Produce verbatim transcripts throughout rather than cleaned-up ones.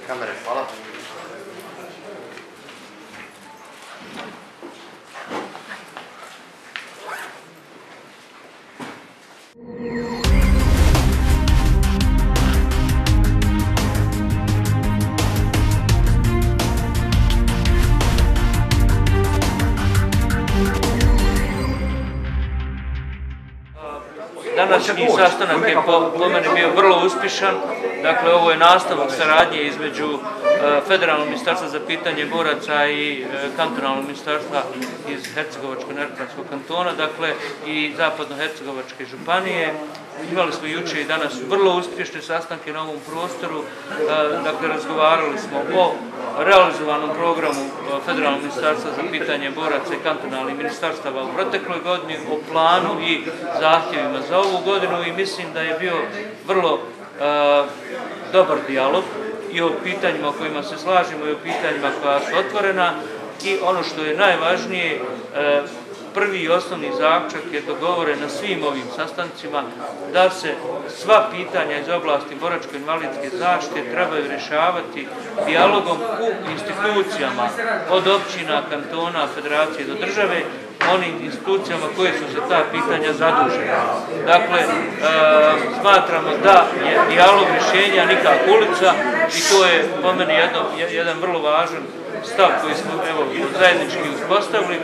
Kamere, hvala. Današnji sastanak je po meni bio vrlo uspješan. Dakle, ovo je nastavak saradnje između Federalnog ministarstva za pitanje boraca i kantonalnog ministarstva iz Hercegovačko-neretvanskog kantona, dakle i Zapadno-hercegovačke županije. Imali smo jučer i danas vrlo uspješne sastanke na ovom prostoru. Dakle, razgovarali smo o realizovanom programu Federalnog ministarstva za pitanje boraca i kantonalnih ministarstava u protekloj godini, o planu i zahtjevima za ovu godinu i mislim da je bio vrlo dobar dijalog i o pitanjima o kojima se slažemo i o pitanjima koja su otvorena i ono što je najvažnije, prvi i osnovni zaključak je dogovoren na svim ovim sastancima da se sva pitanja iz oblasti boračko-invalidske zaštite trebaju rješavati dijalogom u institucijama od općina, kantona, federacije do države, onim institucijama koje su za ta pitanja zadužene. Dakle, e, smatramo da je dijalog rješenja nikak ulica i to je po meni jedno, jedan vrlo važan stav koji smo evo, zajednički uspostavili. E,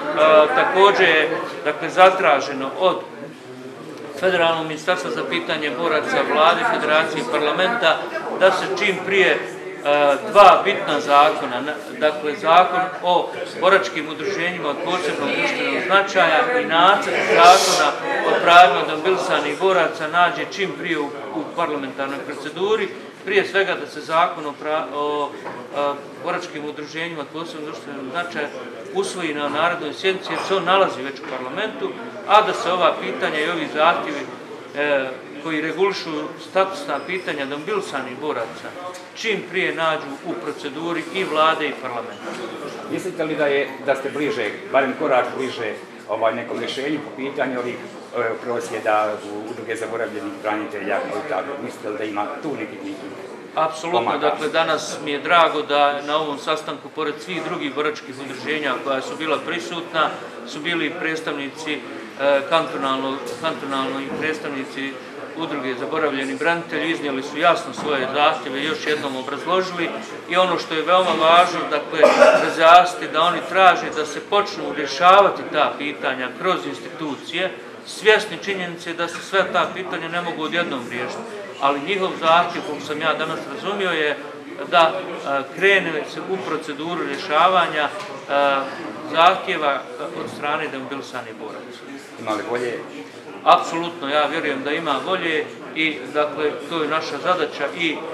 također je dakle, zatraženo od Federalnog ministarstva za pitanje boraca, vlade, federacije i parlamenta da se čim prije dva bitna zakona, dakle zakon o boračkim udruženjima od posebnog društvenog značaja i nacrt zakona o pravima demobilisanih boraca nađe čim prije u, u parlamentarnoj proceduri. Prije svega da se zakon o, pra, o a, boračkim udruženjima od posebnog društvenog značaja usvoji na narodnoj sjednici jer se on nalazi već u parlamentu, a da se ova pitanja i ovi zahtjevi e, koji regulišu statusna pitanja demobilisanih boraca čim prije nađu u proceduri i vlade i parlamenta. Mislite li da, je, da ste bliže, barem korak bliže ovaj, nekom rješenju po pitanju ovih e, prosvjeda u udruge zaboravljenih branitelja i tako? Mislite li da ima tu nekih nekih? Apsolutno, dakle danas mi je drago da na ovom sastanku, pored svih drugih boračkih udruženja koja su bila prisutna, su bili predstavnici e, kantonalno, kantonalno i predstavnici udruge zaboravljeni branitelji, iznijeli su jasno svoje zahtjeve, još jednom obrazložili i ono što je veoma važno, dakle, razjasniti da oni traže da se počnu rješavati ta pitanja kroz institucije, svjesni činjenice da se sve ta pitanja ne mogu odjednom riješiti, ali njihov zahtjev, kako sam ja danas razumio, je da a, krene se u proceduru rješavanja a, zahtjeva od strane demobilisanih boraca. Ima li volje? Apsolutno, ja vjerujem da ima volje i dakle to je naša zadaća i e,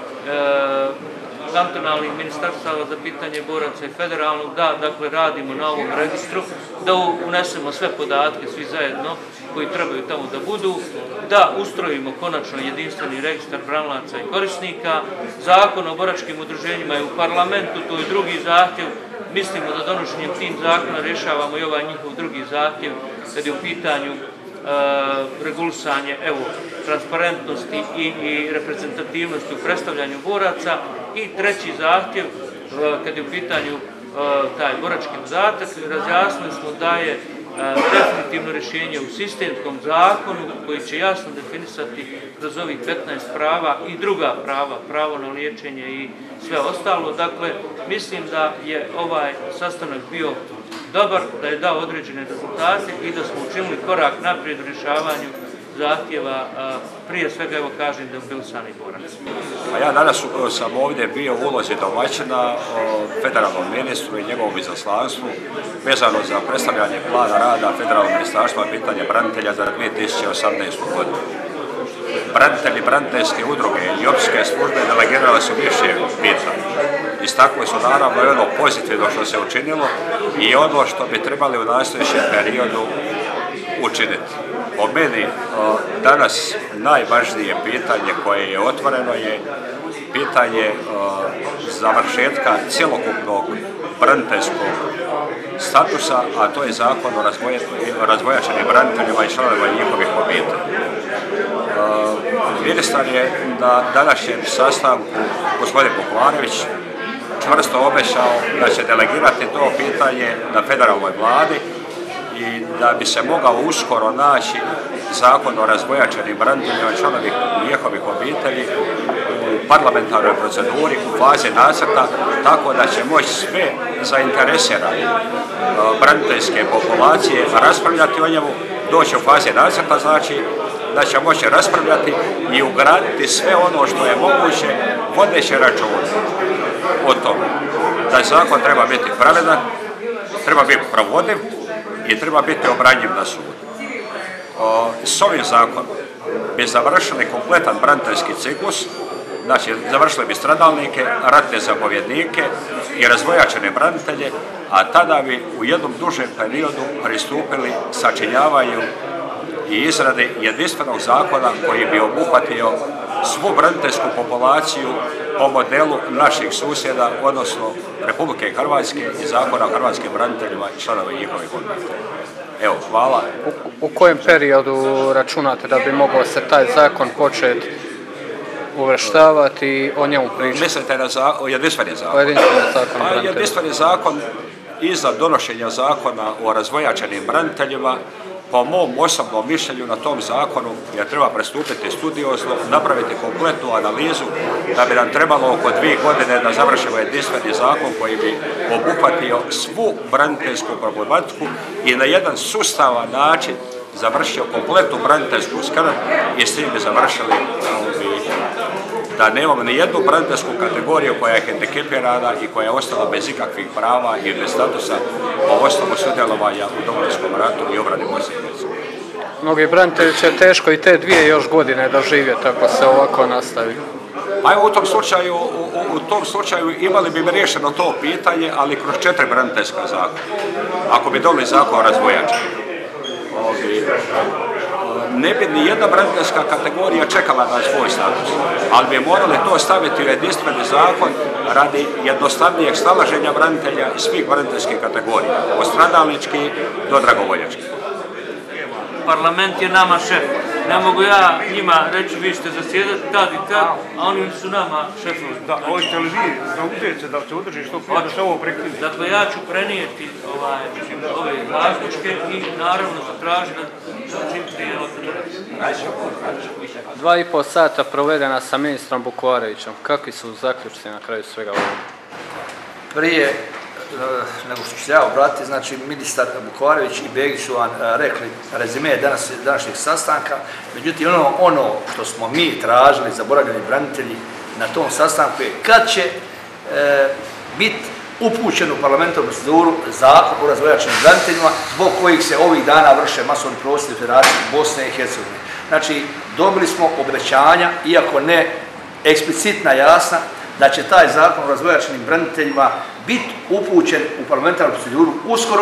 kantonalnih ministarstava za pitanje boraca i federalnog, da dakle radimo na ovom registru, da unesemo sve podatke svi zajedno koji trebaju tamo da budu, da ustrojimo konačno jedinstveni registar branilaca i korisnika. Zakon o boračkim udruženjima je u parlamentu, to je drugi zahtjev. Mislimo da donošenjem tim zakona rješavamo i ovaj njihov drugi zahtjev kad je u pitanju Uh, regulisanje evo, transparentnosti i, i reprezentativnosti u predstavljanju boraca i treći zahtjev uh, kad je u pitanju uh, taj borački dodatak, razjasnili smo da je uh, definitivno rješenje u sistemskom zakonu koji će jasno definisati kroz ovih petnaest prava i druga prava, pravo na liječenje i sve ostalo. Dakle, mislim da je ovaj sastanak bio dobar, da je dao određene rezultate i da smo učinili korak naprijed u rješavanju zahtjeva, prije svega, evo kažem, demobilisanih boraca. Ja danas sam ovdje bio u ulozi domaćina federalnom ministru i njegovom izaslanstvu vezano za predstavljanje plana rada Federalnog ministarstva pitanja branitelja za dvije tisuće osamnaestu. godinu. Branitelji, braniteljske udruge i općinske službe delegirale su više pitanja. Istakli su naravno i ono pozitivno što se učinilo i ono što bi trebali u nastojećem periodu učiniti. Po meni danas najvažnije pitanje koje je otvoreno je pitanje završetka cjelokupnog braniteljskog statusa, a to je zakon o razvojačenim braniteljima i članovima njihovih obitelji. Ministar je na današnjem sastanku, gospodin Bukvarević, čvrsto obećao da će delegirati to pitanje na federalnoj vladi i da bi se mogao uskoro naći zakon o razvojačenim braniteljima i članovi njihovih obitelji u parlamentarnoj proceduri u fazi nacrta, tako da će moći sve zainteresirane braniteljske populacije raspravljati o njemu, doći u fazi nacrta, znači da će moći raspravljati i ugraditi sve ono što je moguće, vodeći računa o tome da zakon treba biti pravedan, treba biti provodiv i treba biti obranjiv na sudu. S ovim zakonom bi završili kompletan braniteljski ciklus, znači završili bi stradalnike, ratne zapovjednike i razvojačene branitelje, a tada bi u jednom dužem periodu pristupili sačinjavanju i izrade jedinstvenog zakona koji bi obuhvatio svu braniteljsku populaciju po modelu naših susjeda, odnosno Republike Hrvatske i zakona o hrvatskim braniteljima i članova njihovih obitelji. Evo, hvala. U, u kojem periodu računate da bi mogao se taj zakon početi uvrštavati i o njemu pričati? Mislite na za, o jedinstveni zakon? O jedinstveni zakon o braniteljima. Jedinstveni zakon iza donošenja zakona o razvojačenim braniteljima, po mom osobnom mišljenju na tom zakonu je treba pristupiti studiozno, napraviti kompletnu analizu, da bi nam trebalo oko dvije godine da završimo jedinstveni zakon koji bi obuhvatio svu braniteljsku problematiku i na jedan sustavan način završio kompletnu braniteljsku skrb i s tim bi završili da nemamo ni jednu braniteljsku kategoriju koja je hendikepirana i koja je ostala bez ikakvih prava i bez statusa po osnovu sudjelovanja u Domovinskom ratu i obrani Bosne i Hercegovine. Mnogi branitelji će teško i te dvije još godine doživjeti ako se ovako nastavi. Pa evo u tom slučaju, u, u tom slučaju imali bi riješeno to pitanje, ali kroz četiri braniteljska zakona. Ako bi dobili zakon o razvojačenju. Ne bi ni jedna braniteljska kategorija čekala na svoj status, ali bi morali to staviti u jedinstveni zakon radi jednostavnijeg snalaženja branitelja i svih braniteljskih kategorija, od stradalničkih do dragovoljačkih. Parlament je nama šef. Ne mogu ja njima reći vi ćete zasjedati tad i tad, a oni su nama šefovi. Da, hoćete li vi zauzeti se da se udrži što prije da se ovo prekine? Dakle, ja ću prenijeti ovaj, ove zaključke i naravno zatražiti da čim prije Dva i pol sata provedena sa ministrom Bukvarevićem. Kakvi su zaključci na kraju svega ovoga? Prije nego što ću se ja obratiti, znači ministar Bukvarević i Begić su vam rekli rezime danas, današnjeg sastanka, međutim ono, ono što smo mi tražili, zaboravljeni branitelji na tom sastanku je kad će e, biti upućen u parlamentarnu proceduru zakon o razvojačenim braniteljima zbog kojih se ovih dana vrše masovni prosvjedi u Federaciji Bosne i Hercegovine. Znači, dobili smo obećanja, iako ne eksplicitna, jasna, da će taj zakon o razvojačenim braniteljima biti upućen u parlamentarnu proceduru uskoro,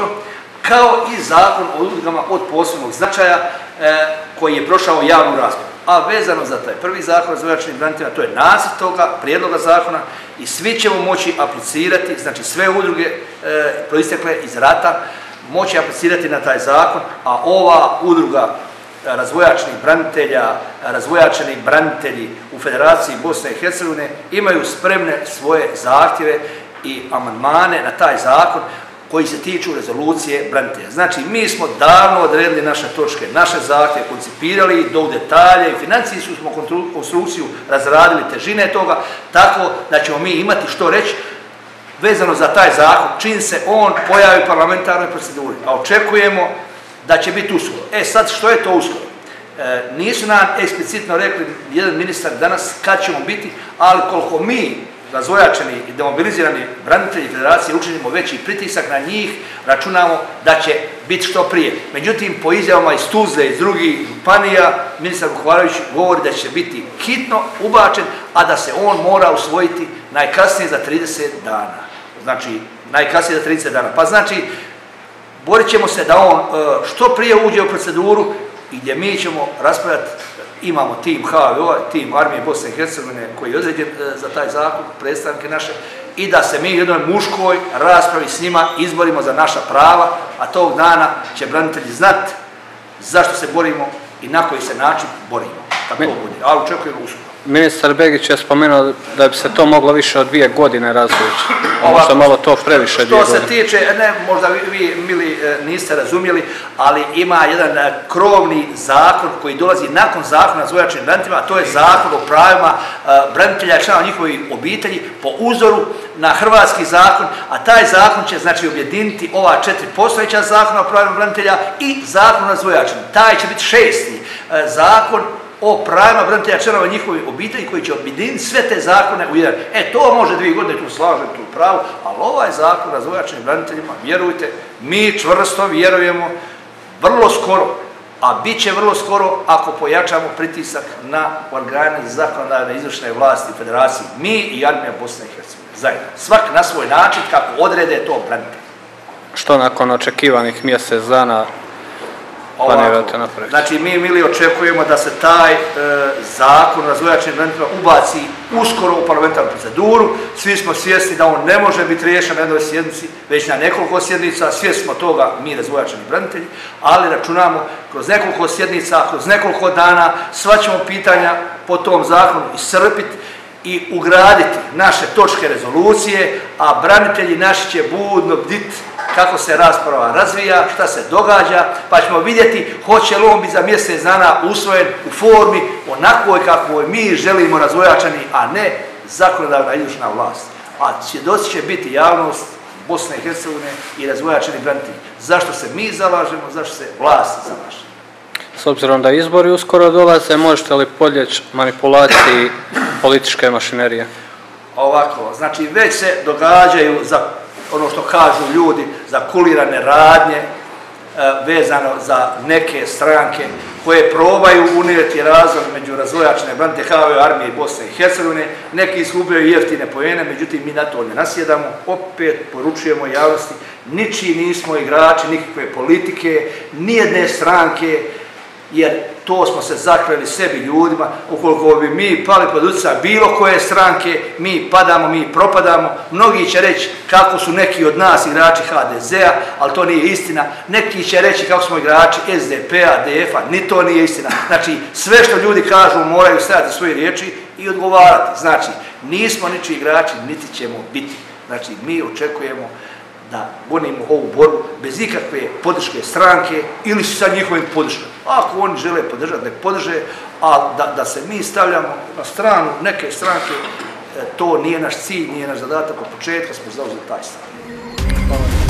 kao i zakon o udrugama od posebnog značaja e, koji je prošao javnu raspravu. A vezano za taj prvi zakon o razvojačenim braniteljima, to je nacrt toga prijedloga zakona i svi ćemo moći aplicirati, znači sve udruge e, proistekle iz rata, moći aplicirati na taj zakon, a ova udruga razvojačenih branitelja, razvojačeni branitelji u Federaciji Bosne i Hercegovine imaju spremne svoje zahtjeve i amandmane na taj zakon koji se tiču rezolucije branitelja. Znači, mi smo davno odredili naše točke, naše zahtjeve, koncipirali do u detalje i financijsku smo konstrukciju razradili težine toga, tako da ćemo mi imati što reći vezano za taj zakon, čim se on pojavi u parlamentarnoj proceduri. A očekujemo da će biti uskoro. E sad, što je to uskoro? E, nisu nam eksplicitno rekli jedan ministar danas kad ćemo biti, ali koliko mi, razvojačeni i demobilizirani branitelji Federacije, učinimo veći pritisak na njih, računamo da će biti što prije. Međutim, po izjavama iz Tuzle, iz drugih županija, ministar Bukvarević govori da će biti hitno ubačen, a da se on mora usvojiti najkasnije za trideset dana. Znači, najkasnije za trideset dana. Pa znači, borit ćemo se da on što prije uđe u proceduru i gdje mi ćemo raspravljati, imamo tim H V O, tim Armije Bosne i Hercegovine koji je određen za taj zakon, predstavnike naše, i da se mi u jednoj muškoj raspravi s njima izborimo za naša prava, a tog dana će branitelji znati zašto se borimo i na koji se način borimo. kad to bude, ali očekujemo uskoro. Ministar Begić je spomenuo da bi se to moglo više od dvije godine razvući. Možda malo to previše dvije godine. Što se tiče, ne, možda vi, vi mili niste razumjeli, ali ima jedan krovni zakon koji dolazi nakon zakona o zvojačkim braniteljima, a to je zakon o pravima branitelja i članova njihovih obitelji po uzoru na hrvatski zakon, a taj zakon će znači objediniti ova četiri postojeća zakona o pravima branitelja i zakon o zvojačkim. Taj će biti šesti zakon o pravima branitelja članova njihovih obitelji koji će objediniti sve te zakone u jedan. E, to može dvije godine, tu slažem, tu pravu, ali ovaj zakon o zvojačkim braniteljima, vjerujte, mi čvrsto vjerujemo vrlo skoro, a bit će vrlo skoro ako pojačamo pritisak na organe zakonodavne izvršne vlasti Federacije, mi i Armija Bosne i Hercegovine, zajedno. Svak na svoj način kako odrede to branitelj. Što nakon očekivanih mjesec dana planirate napraviti? Znači, mi, mili, očekujemo da se taj e, zakon o zvojačkim braniteljima ubaci uskoro u parlamentarnu proceduru. Svi smo svjesni da on ne može biti riješen na jednoj sjednici, već na nekoliko sjednica. Svjesni smo toga mi, razvojačeni branitelji, ali računamo kroz nekoliko sjednica, kroz nekoliko dana, sva ćemo pitanja po tom zakonu iscrpiti i ugraditi naše točke rezolucije, a branitelji naši će budno bditi kako se rasprava razvija, šta se događa, pa ćemo vidjeti hoće li on biti za mjesec dana usvojen u formi onakvoj kakvoj mi želimo razvojačani, a ne zakonodavna izvršna vlast. A svjedoci će biti javnost Bosne i Hercegovine i razvojačeni branitelji. Zašto se mi zalažemo, zašto se vlast zalaže? S obzirom da izbori uskoro dolaze, možete li podlijeći manipulaciji političke mašinerije? Ovako, znači već se događaju za ono što kažu ljudi, za kulirane radnje e, vezano za neke stranke koje probaju unijeti razlog među razvojačene branitelje kao i Armije i Bosne i Hercegovine. Neki izgubaju jeftine poene, međutim mi na to ne nasjedamo. Opet poručujemo javnosti, ničiji nismo igrači nikakve politike, nijedne stranke, jer to smo se zakleli sebi ljudima. Ukoliko bi mi pali pod utjecaj bilo koje stranke, mi padamo, mi propadamo. Mnogi će reći kako su neki od nas igrači ha de zea, ali to nije istina. Neki će reći kako smo igrači es de pe-a, de efa, ni to nije istina. Znači, sve što ljudi kažu moraju stajati svoje riječi i odgovarati. Znači, nismo ničiji igrači, niti ćemo biti. Znači, mi očekujemo da gonimo ovu borbu bez ikakve podrške stranke ili sa njihovim podrškom. Ako oni žele podržati, nek podrže, a da, da se mi stavljamo na stranu neke stranke, to nije naš cilj, nije naš zadatak, od početka smo zauzeli taj stav.